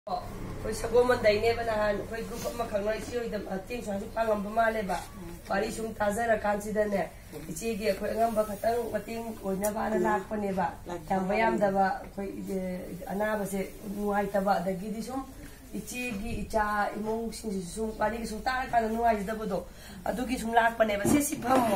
कोई सगो मन दैने बना कोई ग्रुप अमा खंगनो इसी ओइदम तेंग सांसु पांगम बमालेबा पारी सुम ताजरा कांसिदने इची गे कोई अंगम बखतंग मतिंग ओइना बाना लाकपनेबा ताम बयाम दबा कोई अनाबसे नुआइतबा दगिदि सुम इची गी इचा इमोंग सिंसु सुम पारी सुम तारा काना नुआइदबदो अदुगी सुम लाकपनेबा से सिफमो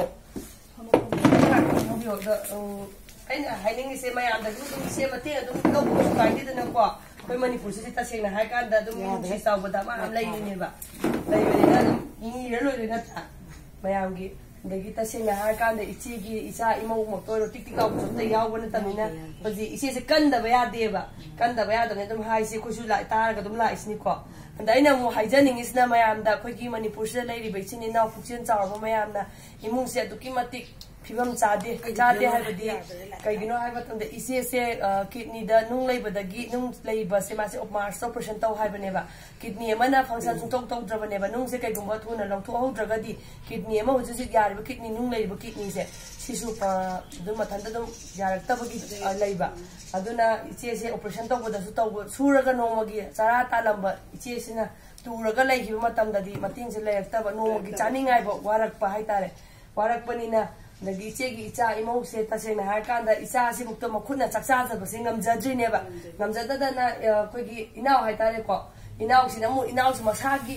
मोबियो द अैना हाइनिंग से मयाम द ग्रुप से मते अदुम लौबो काइदिदना को कोई मणिपुर से तसेंना हाय कान दा दुम सी सावबदा मा हम लैनेबा लैबेना नि रेलोय नथा मयाम गी दगी तसेंना हाय कान दा इची गी इचा इमौ मक्तो टिक टिक आउ सते यावबन तमिना बजी इसे से कंदबा यादेबा कंदबा यादने दुम हाय से खुसु ला तारगा दुम ला इसनि को अंदा इना मु हाइजनिंगिसना मयाम दा कोई गी मणिपुर से लैरिबे इचिनि नाव फुक्सेन चावबा मयाम ना इमुंग से दुकी मतिक फिबम चादे हाइबदी कईगिनो हाइबतंदे इसे से किडनी दा नुंग लैबदगी नुंग लैबा से मासे ऑपरेशन ऑपरेशन तौ हाइबनेबा किडनी अमना फंक्शन सुंतौ तौद्रबनेबा नुंग से कईगुंबा थुना लौथोहौद्रगदी किडनी अमा हुजिक यारिबा किडनी नुंग लैबा किडनी से सिसु दुम मथंदा दुम यारक्तबगी लैबा अदुना इचे से ऑपरेशन तौबदसु तौब सुरगा नोमगी चारा तालंबा इचे सिना तुरगा लैगिबा मतंददी मतिंग से लैरक्तबा नोमगी चानिंगाइबा वारक्पा हाइतारे वारक्पनिना दगी इचेगी इचा इमौ से तसेंना हाय कांदा इचा से मुक्तो मखुना चक्चाजबसे ngamjadrineba ngamjadadana कोइगी इनाव हाइतारे को इनाव सिना मु इनाव से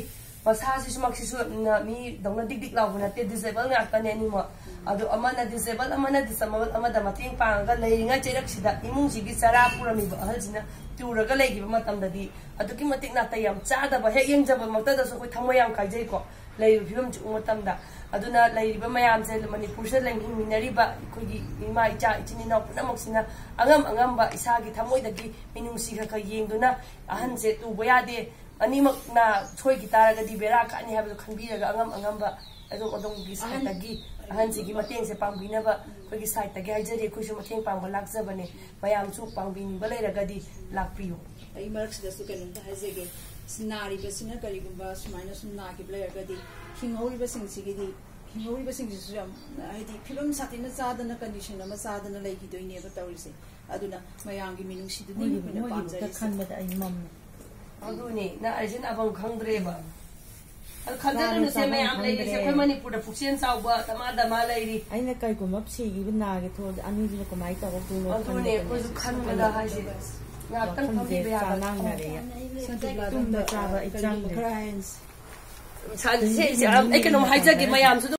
मसासी सुमक्सिसु मी दौना दिक दिक लाउबना ते डिसेबल ngaktane निमो अदु अमना डिसेबल अमना डिसेबल अमदा मतेंग पांगा लेरिंगा चेरक्सिदा इमुंग सिगी चरा पुरमिबा अहलसिना तुरगा लेगिबा मतमददी अदुकी मतिक नाता याम चादबा हेक यंगजबा मक्तदसु कोइ थमयाम काइजैको लेरि फिबम चु मतमदा अदुना लेरिबा मयाम से मणिपुर से लैंगिमिनरिबा कोइगी इमा इचा इचिनि नाव पुनमक्सिना अंगम इसागी थमोइदगी मिनुंगसी खक येंगदुना अहन से तुबा यादे अनिमकना छोइगी तारगदी बेरा कानि हाबदो खनबिरगा अंगम अदोंगी साइडगी अहनसिगी मतेंग से पांगबिनबा कोइगी साइडगी हाइजरी कुसु मतेंग पांगबा लाक्जबने मयाम सु पांगबिनिबा लेरगदी लाक्पियो आई मरक्सदसु केनंता हाइजेगे सिनारिबा सिना करिगुंबा सुमाइना सुम नागिब लेरगदी हिंगौरिबा सिंगसिगिदी हिंगौरिबा सिंगसिसु याम हाइदि फिलम सातिना चादना कंडीशन अमा चादना लैगिदोइनेबा तौरिसे अदुना मयांगी मिनुंसिदुनि बिना पांजरी खनबदा आई मम अदुनी ना अर्जुन अबं खंद्रेबा खंदरनु से मयाम लैरिसे कोइ मणिपुर दा फुक्सेन चावबा तमा लैरि आइना काइगुम सिगिबा नागे थो अनिदिन कमाइ तबो दुनो अदुनी कोजु खनबदा हाइसे ngaktang pambibe ya nare tumda chaba ichang sa se ai kenom haijage mayam su